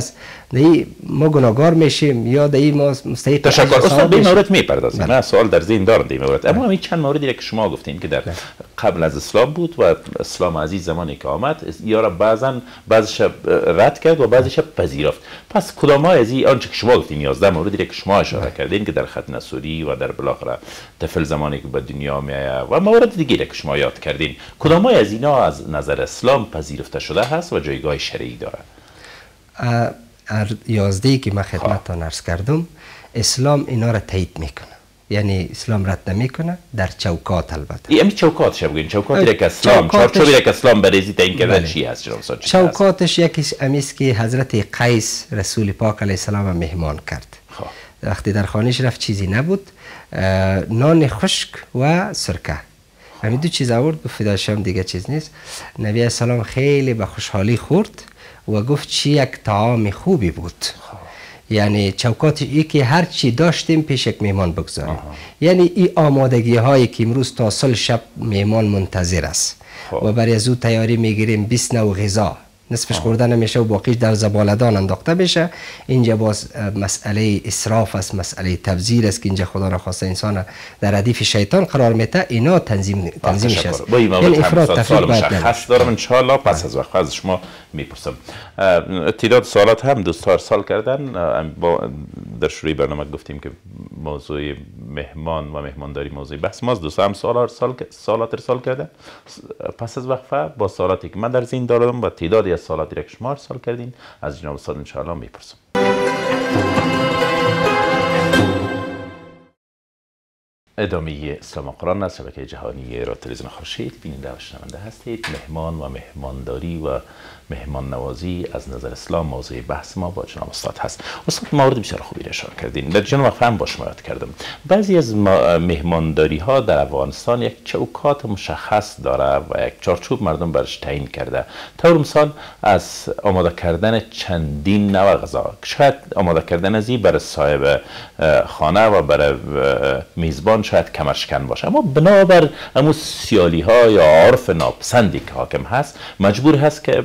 دی ما گناهگار میشیم یا دی ما مستحق تشکر. استاد به این مورد میپردازیم. من سوال در ذهن دارم در این مورد، اما همین چند موردی که شما گفتین که در قبل از اسلام بود و اسلام عزیز زمانی که آمد یا را بعضا بعضش رد کرد و بعضش پذیرفت. پس کدام های از این آنچه که شما گفتین یازده موردی که شما اشاره کردین که در ختنه سوری و در بالاخره طفل زمانی که به دنیا میآید و موارد دیگری که شما یاد کردین، کدام های از اینا از نظر اسلام پذیرفته شده هست و جایگاه شرعی داره؟ یازده که من خدمتتان عرض کردم اسلام اینا را تایید میکنه، یعنی اسلام رد نمیکنه در چوکات. البته یعنی چوکاتش بگین، چوکاتی که اسلام چارچوبی که اسلام برای تعیین کرده چی هست جناب استاد؟ چوکاتش یکیش امیست که حضرت قیس رسول پاک علیه السلام مهمان کرد. خواه. وقتی در خانهش رفت چیزی نبود، نان خشک و سرکه، همین دو چیز آورد. گفت فداشم دیگه چیز نیست. نبی السلام خیلی به خوشحالی خورد و گفت چی یک طعام خوبی بود. یعنی چوکات ای که هر چی داشتیم پیش یک میهمان بگذاریم. یعنی این آمادگی هایی که امروز تا سال شب میهمان منتظر است و برای از او تیاری میگیریم بیست نوع غذا، نصفش خورده نمیشه و باقیش در زبالدان انداخته بشه. اینجا باز مسئله اسراف است، مسئله تبذیر است که اینجا خدا را خواسته انسان در ردیف شیطان قرار میده. اینا تنظیم تنظیمش است. با این افراد تفریق مشخص دارم ان شاء الله پس از وقت از شما میپرسم. تعداد سوالات هم دوستان ارسال کردن. با در شروع برنامه گفتیم که موضوع مهمان و مهمانداری موضوع بحث ماست. دوستان هم سوال ارسال سوالات ارسال کردن. پس از وقفه با سوالاتی که من در ذهن دارم و تعدادی از سوالاتی که شما ارسال کردین از جناب استاد ان شاء الله میپرسم. ادامه اسلام و قرآن از شبکه جهانی رادیو تلویزیون خورشید بیننده و شنونده هستید. مهمان و مهمانداری و مهمان نوازی از نظر اسلام موضوع بحث ما با جناب استاد هست. استاد مورد بسیار خوبی اشاره کردین. در جناب وقفه هم با شما یاد کردم بعضی از مهمانداری ها در افغانستان یک چوکات مشخص داره و یک چارچوب مردم برش تعیین کرده. طور مثال از آماده کردن چندین نوع غذا، شاید آماده کردن از این برای صاحب خانه و برای میزبان شاید کمرشکن باشه، اما بنابر امو سیالی ها یا عرف ناپسندی که حاکم هست مجبور هست که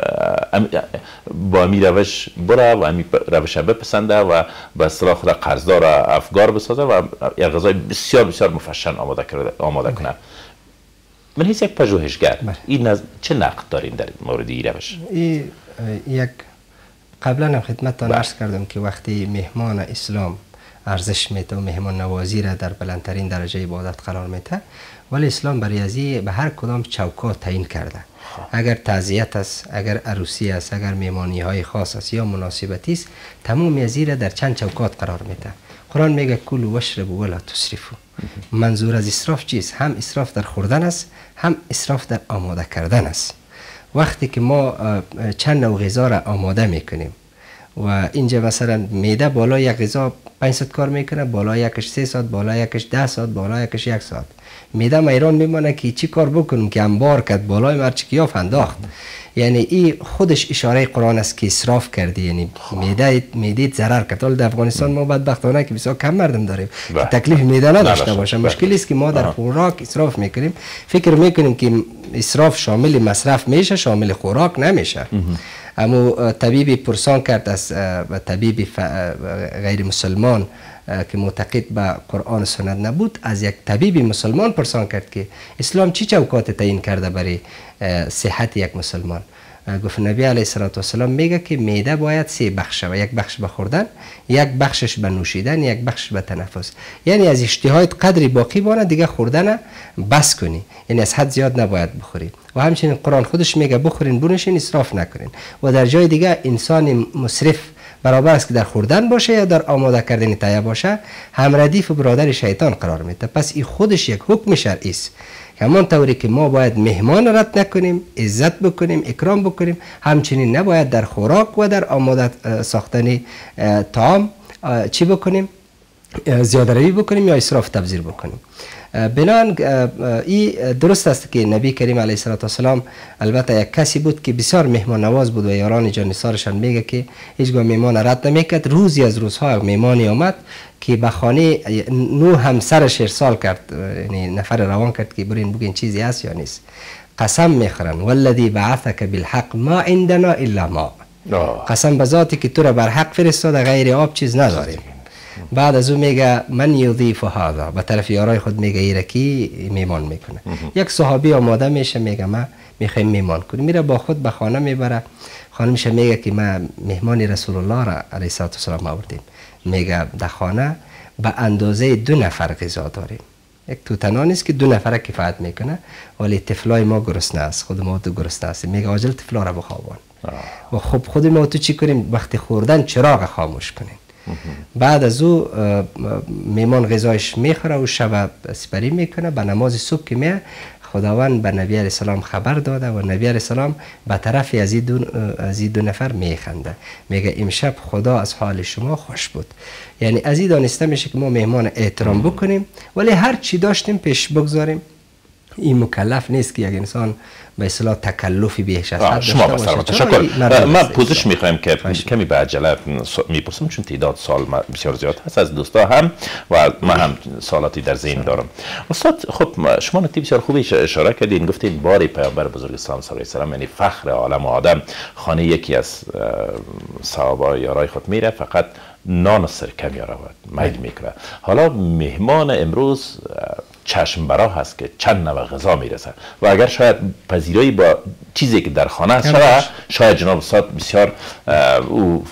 با امی روش بره و امی روش بپسنده و به اصطلاح خود قرضدار افگار بسازه و یک غذای بسیار بسیار مفشن آماده آماده کنه. من هیچ یک پژوهشگر این نز... چه نقد داریم در مورد این روش؟ این یک قبلا هم خدمتتان عرض کردم که وقتی مهمان اسلام ارزش میده و مهمان نوازی را در بلندترین درجه عبادت قرار میده، ولی اسلام برای ازی به هر کدام چوکات تعیین کرده. اگر تعزیت است، اگر عروسی است، اگر مهمانی های خاص است یا مناسبتی است، تمام ازی را در چند چوکات قرار میده. قرآن میگه کلوا واشربوا ولا تسرفوا. منظور از اسراف چیست؟ هم اسراف در خوردن است، هم اسراف در آماده کردن است. وقتی که ما چند نوع غذا را آماده میکنیم و اینجا مثلا میده بالا یک غذا پنج ساعت کار میکنه، بالا یکش سه ساعت، بالا یکش ده ساعت، بالا یکش یک ساعت. میده میران میمانه که چی کار بکنم که انبار کرد بالای مرچ کیاف انداخت. یعنی این خودش اشاره قرآن است که اسراف کردی، یعنی میده میده ضرر کرد. حالا در افغانستان ما بدبختانه که بسیار کم مردم داریم که تکلیف میده نداشته باشه. مشکلی است که ما در خوراک اسراف میکنیم، فکر میکنیم که اسراف شامل مصرف میشه، شامل خوراک نمیشه. اما طبیبی پرسان کرد از طبیبی غیر مسلمان که معتقد به قرآن و سنت نبود، از یک طبیبی مسلمان پرسان کرد که اسلام چی چوکات تعیین کرده برای صحت یک مسلمان؟ گفت نبی علیه السلام میگه که معده باید سه بخش و یک بخش به خوردن، یک بخشش به نوشیدن، یک بخش به تنفس. یعنی از اشتهایت قدری باقی بانه دیگه خوردن بس کنی، یعنی از حد زیاد نباید بخوری. و همچنین قرآن خودش میگه بخورین بنوشین، اسراف نکنین. و در جای دیگه انسان مسرف برابر است که در خوردن باشه یا در آماده کردن تایه باشه، هم ردیف و برادر شیطان قرار میده. پس این خودش یک حکم شرعی است. همان طوری که ما باید مهمان رد نکنیم، عزت بکنیم، اکرام بکنیم، همچنین نباید در خوراک و در آماده ساختن طعام چی بکنیم؟ زیاده روی بکنیم یا اسراف تبذیر بکنیم. بنان این درست است که نبی کریم علیه السلام البته یک کسی بود که بسیار مهمان نواز بود و یاران جانثارشان میگه که هیچگاه مهمان رد نمیکرد. روزی از روزها مهمانی آمد که به خانه نو همسرش ارسال کرد، یعنی نفر روان کرد که برین بگین چیزی هست یا نیست. قسم میخورن والذی بعثک بالحق ما عندنا الا ما. قسم به ذاتی که تو را بر حق فرستاده، غیر آب چیز نداریم. بعد از او میگه من یضیف هذا، به طرف یارای خود میگه ایرکی میمان میکنه. یک صحابی آماده میشه میگه ما میخوایم میمان کنیم، میره با خود به خانه میبره. خانمش میگه که ما مهمان رسول الله را علیه السلام آوردیم. میگه در خانه به اندازه دو نفر غذا داریم. یک توتنا نیست که دو نفر کفایت میکنه، ولی طفلای ما گرسنه است، خود ما تو گرسنه است. میگه عاجل طفلا را بخوابان. و خب خود ما تو چی کنیم؟ وقتی خوردن چراغ خاموش کنیم. بعد از او میمان غذایش میخوره و شب سپری میکنه. به نماز صبح که میه، خداوند به نبی علیه السلام خبر داده و نبی علیه السلام به طرف از این دو, از این دو نفر میخنده. میگه امشب خدا از حال شما خوش بود. یعنی از این دانسته میشه که ما مهمان احترام بکنیم، ولی هر چی داشتیم پیش بگذاریم. این مکلف نیست که یک انسان به اصطلاح تکلفی بیش از حد شما داشته باشه. تشکر. ما پوزش میخوایم که کمی به عجله میپرسم، چون تعداد سال بسیار زیاد هست از دوستا هم و من هم سوالاتی در ذهن دارم. استاد خب شما نکته بسیار خوبی اشاره کردین، گفتین بار پیامبر بزرگ اسلام صلی الله علیه و یعنی فخر عالم آدم خانه یکی از صحابه یارای خود میره، فقط نان و سرکه میاره و میل میکنه. حالا مهمان امروز چشم برا هست که چند نوع غذا میرسه و اگر شاید پذیرایی با چیزی که در خانه است شاید شاید جناب استاد بسیار او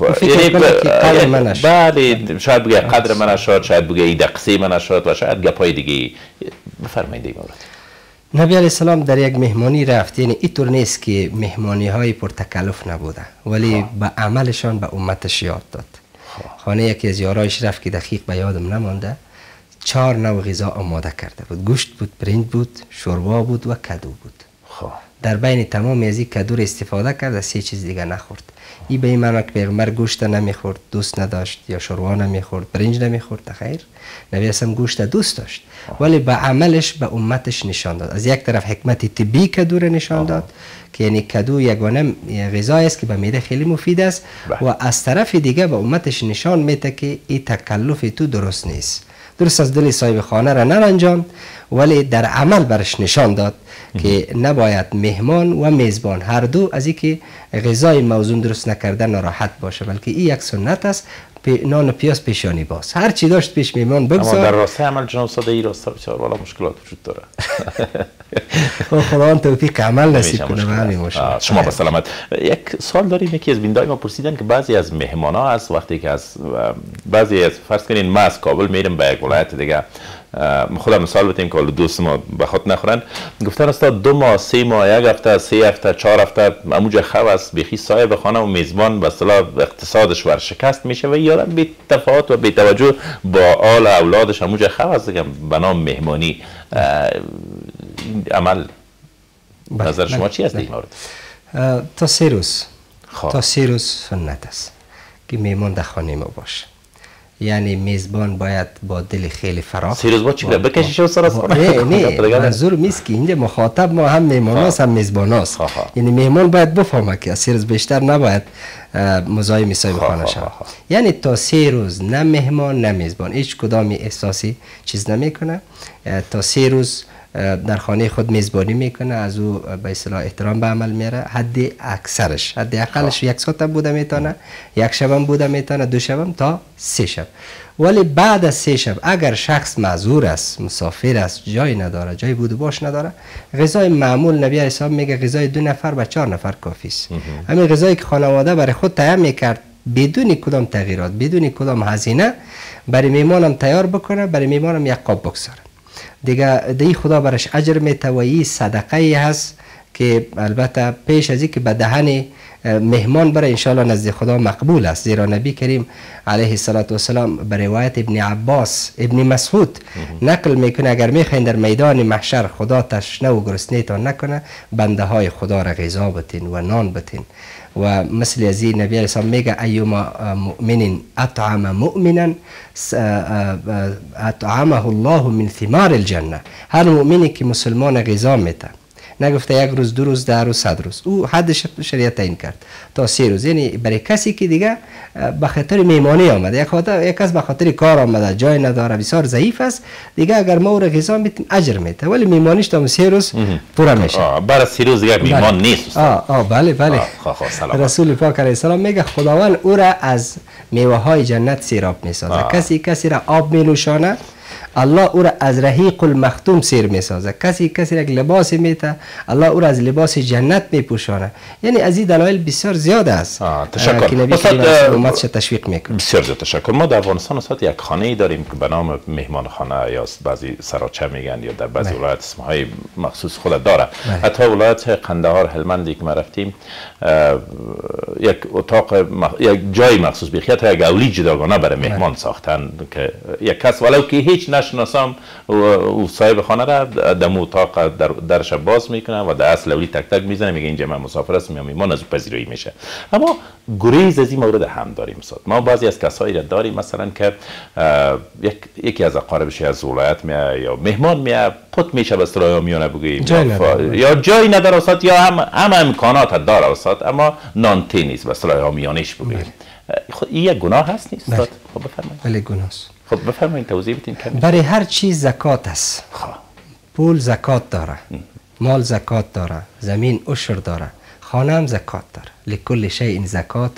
بله شاید بگه قدر من شد، شاید بگه این دقیقه من شد و شاید گپای دیگه. بفرمایید این مورد. نبی علیه السلام در یک مهمانی رفت، یعنی اینطور نیست که مهمانی های پرتکلف نبوده، ولی به عملشان به امتش یاد داد. خانه یکی از یارایش رفت که دقیق به یادم نمانده، چهار نوع غذا آماده کرده بود. گوشت بود، برنج بود، شوربا بود و کدو بود. خواه. در بین تمام از این کدو را استفاده کرد، سه چیز دیگه نخورد. این به این معنی که پیغمبر گوشت نمیخورد، دوست نداشت، یا شوربا نمیخورد، برنج نمیخورد. خیر، نبی اسلام گوشت دوست داشت، ولی به عملش به امتش نشان داد. از یک طرف حکمت طبی کدو را نشان داد که یعنی کدو یگانه غذایی است که به معده خیلی مفید است و از طرف دیگه به امتش نشان میده که این تکلف تو درست نیست. درست از دل صاحب خانه را نرنجاند، ولی در عمل برش نشان داد که نباید مهمان و میزبان هر دو از اینکه غذای موزون درست نکردن ناراحت باشه، بلکه این یک سنت است. نان و پیاز پیشانی باز، هر چی داشت پیش میمان بگذار. اما در راسته عمل جناب استاد این راسته بسیار والا مشکلات وجود داره. خداوند توفیق عمل نصیب کنه به همین مشکل. شما به سلامت. یک سوال داریم، یکی از بینندگان ما پرسیدن که بعضی از مهمانا از وقتی که از بعضی از فرض کنین ما از کابل میریم به یک ولایت دیگه، خودم مثال بتیم که دوست ما به خود نخورن، گفتن استاد دو ماه سه ماه یک هفته سه هفته چهار هفته اموجه خو است بیخی صاحب خانه و میزبان به اصطلاح اقتصادش ورشکست میشه و یارم بی تفاوت و بی توجه با آل اولادش اموجه خو است دیگه به نام مهمانی. عمل نظر شما چی است این مورد؟ تا سه روز تا سه روز سنت است که میمان در خانه ما باشه. یعنی میزبان باید با دل خیلی فراخ سه روز با چی بکشیش و سر نه نه منظور نیست که اینجا مخاطب ما هم میماناست هم میزباناست. یعنی میمان باید بفهمه که سه روز بیشتر نباید مزاحم صاحب خانه شود. یعنی تا سه روز نه مهمان نه میزبان هیچ کدامی احساسی چیز نمیکنه. تا سه روز در خانه خود میزبانی میکنه، از او به اصطلاح احترام به عمل میاره. حد اکثرش حد اقلش یک ساعت بوده میتونه، یک شب بوده میتونه، دو شب تا سه شب. ولی بعد از سه شب اگر شخص معذور است، مسافر است، جای نداره، جای بود و باش نداره، غذای معمول نبی علیه السلام میگه غذای دو نفر و چهار نفر کافی است. همین غذایی که خانواده برای خود تیار میکرد بدون کدام تغییرات، بدون کدام هزینه، برای میمانم تیار بکنه، برای میمانم یک قاب بگذاره. دیگه دی خدا برش اجر میته و این صدقه ای هست که البته پیش از این که به دهن مهمان بره انشاءالله نزد خدا مقبول است. زیرا نبی کریم علیه السلام به روایت ابن عباس ابن مسعود نقل میکنه اگر میخواین در میدان محشر خدا تشنه و گرسنه تان نکنه، بنده های خدا را غذا بتین و نان بتین. و مثل از این نبی علیه السلام میگه ایما مؤمن اطعم مؤمنا اطعمه الله من ثمار الجنه. هر مؤمنی که مسلمان غذا میته، نگفته یک روز، دو روز، ده روز، صد روز. او حد شریعت تعیین کرد تا سه روز. یعنی برای کسی که دیگه به خاطر میمانی آمده، یک خاطر یک کس به خاطر کار آمده، جای نداره، بسیار ضعیف است، دیگه اگر ما او را غذا میتیم اجر میده، ولی میمانیش تا سه روز پورا میشه. برای سه روز دیگه میمان نیست. آه آه بله بله. رسول پاک علیه السلام میگه خداوند او را از میوه های جنت سیراب میسازه. کسی کسی را آب مینوشانه، الله او را از رحیق المختوم سیر میسازه. کسی کسی را لباس میته، الله او را از لباس جنت میپوشانه. یعنی از این دلایل بسیار زیاد است تشکر. که نبی کریم امتش تشویق میکنه. بسیار زیاد تشکر. ما در افغانستان استاد یک خانه ای داریم که به نام مهمان خانه یا بعضی سراچه میگن یا در بعضی ولایت اسمهای مخصوص خود داره. حتی ولایت قندهار هلمندی که ما رفتیم یک اتاق مخ... یک جای مخصوص بیخیت یک اولی جداگانه برای مهمان ساختن که یک کس ولو که هیچ نشناسم و صاحب خانه را دم اتاق در درش باز میکنه و در اصل اولی تک تک میزنه، میگه اینجا من مسافر هستم یا میهمان، از پذیرایی میشه. اما گریز از این مورد هم داریم استاد. ما بعضی از کسایی را داریم مثلا که یک یکی از اقاربش از ولایت میاد یا مهمان میاد پت میشه به اصطلاح میونه بگیم یا, یا جای نداره استاد یا هم هم امکانات داره استاد اما نانتی نیست به اصطلاح میانش بگیم. خب این یک گناه هست نیست استاد؟ خب بفرمایید. بله گناه است. خب بفرمایید توضیح بدین کمی. برای هر چیز زکات است. پول زکات داره، مال زکات داره، زمین عشر داره، خانه هم زکات داره. لکل شیء زکات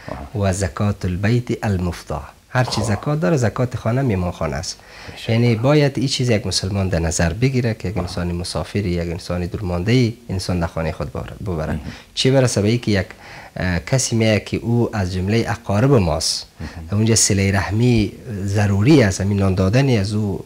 و زکات البیت المفتاح. هر چیز زکات داره، زکات خانه میمان خانه است. یعنی باید این چیز یک مسلمان در نظر بگیره که یک انسان مسافری، یک انسان دورمانده انسان در خانه خود ببره. چی برسه به اینکه یک کسی میگه که او از جمله اقارب ماست، اونجا صله رحمی ضروری است، همین نان دادن از او،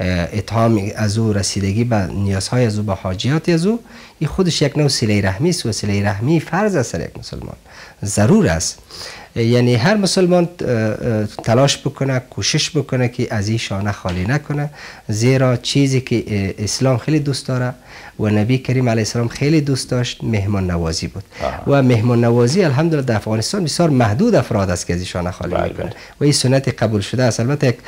اطعام از او، رسیدگی به نیازهای از او، به حاجیات از او، این خودش یک نوع صله رحمی است و صله رحمی فرض است یک مسلمان، ضرور است. یعنی هر مسلمان تلاش بکنه، کوشش بکنه که از این شانه خالی نکنه، زیرا چیزی که اسلام خیلی دوست داره و نبی کریم علیه السلام خیلی دوست داشت مهمان نوازی بود. آه. و مهمان نوازی الحمدلله در افغانستان بسیار محدود افراد است که از این شانه خالی میکنه و این سنت قبول شده است. البته یک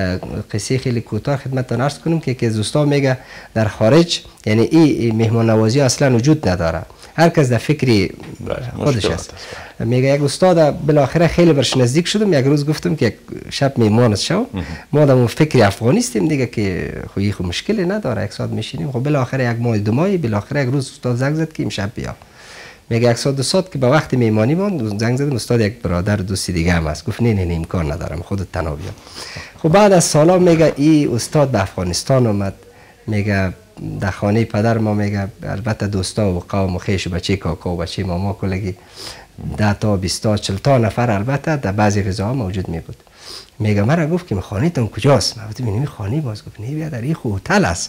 قصه خیلی کوتاه خدمتتون عرض کنم که که دوستان میگه در خارج یعنی این مهمان نوازی اصلا وجود نداره، هر کس در فکری خودش است. میگه یک استاد بالاخره خیلی برش نزدیک شدم، یک روز گفتم که یک شب میمانت شو، ما در اون فکری افغانیستیم دیگه که خو خو مشکلی نداره، یک ساعت میشینیم. خب بالاخره یک ماه دو ماه بالاخره یک روز استاد زنگ زد که امشب بیا. میگه یک ساعت دو ساعت که به وقت میمانی مون زنگ زدم، استاد یک برادر دوستی دیگه هم است. گفت نه نه امکان ندارم، خودت تنها بیا. خب بعد از سالا میگه این استاد به افغانستان اومد، میگه در خانه پدر ما، میگه البته دوستا و قوم و خویش و بچه کاکا و بچه ماما کلگی ده تا بیست تا چهل تا نفر البته در بعضی غذاها موجود می بود. میگه مرا گفت که خانه تون کجاست؟ من گفتم این خانه باز. گفت نه بیا در این هتل است.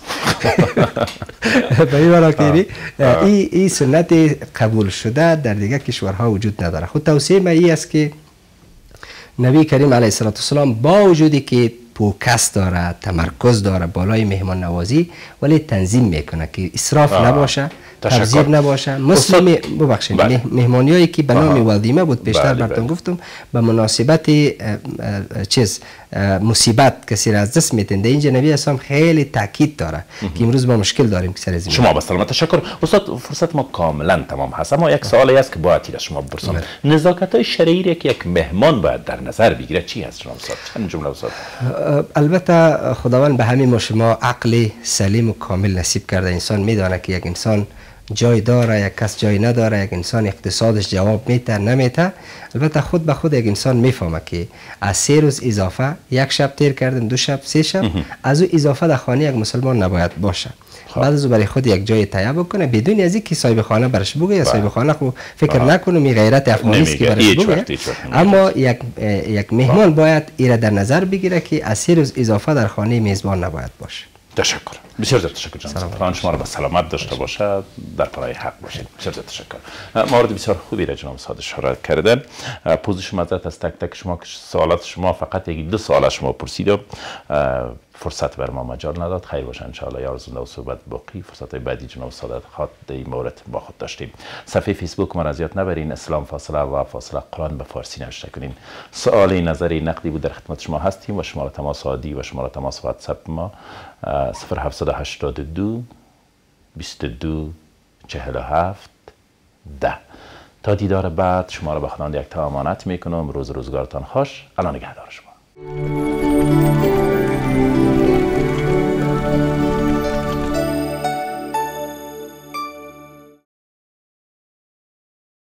به این معنی که این این سنت قبول شده در دیگه کشورها وجود نداره. خود توصیه من این است که نبی کریم علیه السلام با وجودی که فوکس داره، تمرکز داره بالای مهمان نوازی، ولی تنظیم میکنه که اسراف نباشه، تبذیر نباشه. مسلم ببخشید مهمانی هایی که به نام ولدیمه بود پیشتر براتون گفتم، به مناسبت چیز مصیبت کسی را از دست میتنده، اینجا نبی اسلام خیلی تاکید داره که امروز ما مشکل داریم که سر از شما به سلامت. تشکر استاد. فرصت ما کاملا تمام هست، اما یک سوالی است که باید از شما بپرسم. نزاکت های شرعی که یک مهمان باید در نظر بگیره چی هست جناب استاد؟ چند جمله استاد؟ البته خداوند به همین ما شما عقل سلیم و کامل نصیب کرده. انسان میدانه که یک انسان جای داره، یک کس جای نداره، یک انسان اقتصادش جواب میته نمیته. البته خود به خود یک انسان میفهمه که از سه روز اضافه، یک شب تیر کردن، دو شب، سه شب، از او اضافه در خانه یک مسلمان نباید باشه. بعد از برای خود یک جای تهیه بکنه بدون از اینکه صاحب خانه برش بگه یا صاحب خانه خو فکر نکنه می غیرت افغانی است که برش بگه. اما یک یک مهمان باید ایره در نظر بگیره که از سه روز اضافه در خانه میزبان نباید باشه. تشکر. بسیار زیاد تشکر جناب. خدا شما را به سلامت داشته باشه، در پای حق باشید. بسیار زیاد تشکر. مورد بسیار خوبی را جناب استاد اشاره کردن. پوزش معذرت از تک تک شما که سوالات شما فقط یک دو سوال شما پرسیدم، فرصت بر ما مجال نداد. خیر باشه ان شاء الله یار زنده و صحبت باقی فرصت های بعدی جناب استاد خاط این مورد با خود داشتیم. صفحه فیسبوک ما را اذیت نبرین، اسلام فاصله و فاصله قرآن به فارسی نوشته کنین. سوالی نظری نقدی بود در خدمت شما هستیم و شماره تماس عادی و شماره تماس واتساپ ما صفر هفتصد و هشتاد و دو بیست و دو چهل و هفت ده. تا دیدار بعد شما را به خداوند یک تا امانت میکنم. روز روزگارتان خوش. الله نگهدار شما.